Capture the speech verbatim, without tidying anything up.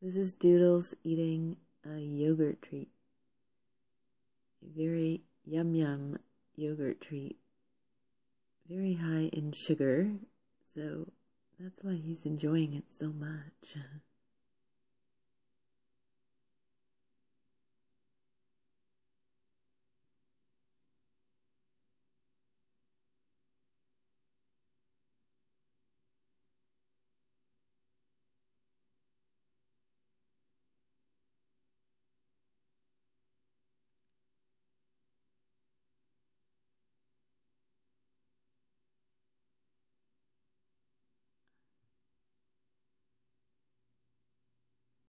This is Doodles eating a yogurt treat. A very yum yum yogurt treat. Very high in sugar, so that's why he's enjoying it so much.